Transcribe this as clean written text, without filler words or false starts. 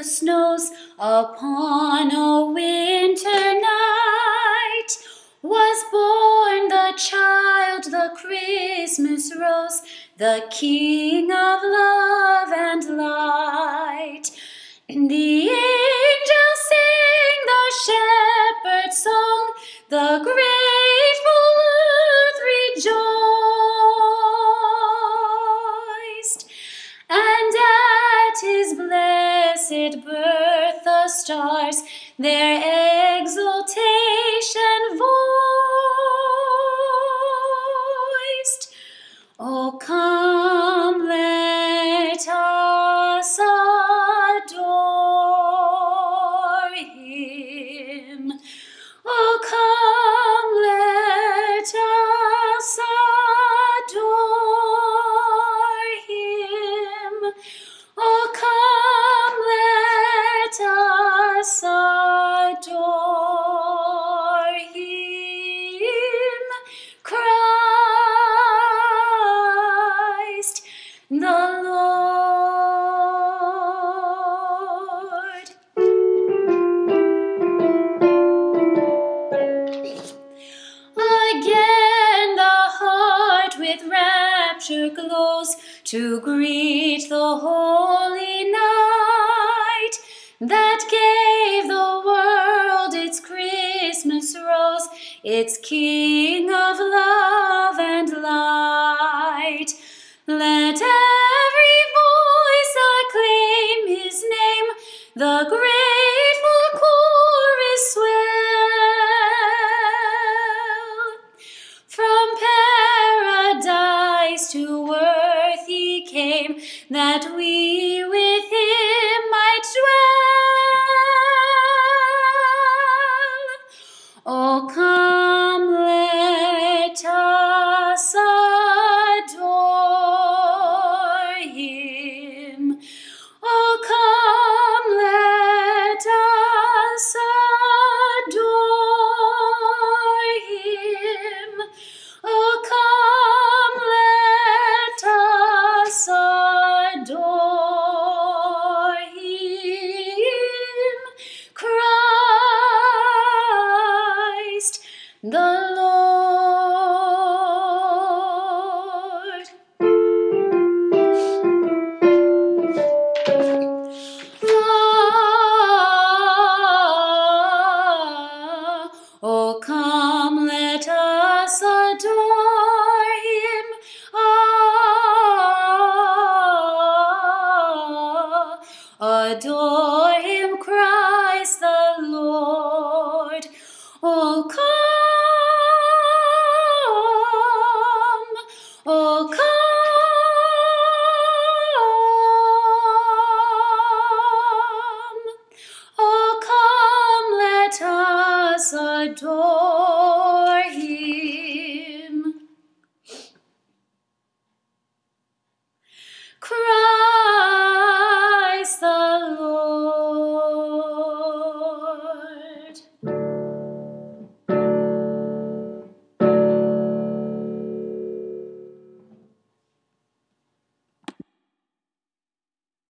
the snows upon a winter night was born the child, the Christmas rose, the King of love and light. And the angels sing the shepherd's song, the grateful earth rejoiced. And at his blessed birth the stars their exultation voiced. Oh, come, let us adore him. Oh, come, let us adore him. Oh, come, let us adore him. Christ the Lord. Again the heart with rapture glows to greet the holy night that gave the world its Christmas rose, its King of love and light. Let every voice acclaim his name, the grateful chorus swell. From paradise to earth he came, that we with him might dwell. Oh, come, let us adore him. Oh, come, let us adore him. Oh, come, let us adore him. Christ the Lord. Oh, come, let us adore him. Adore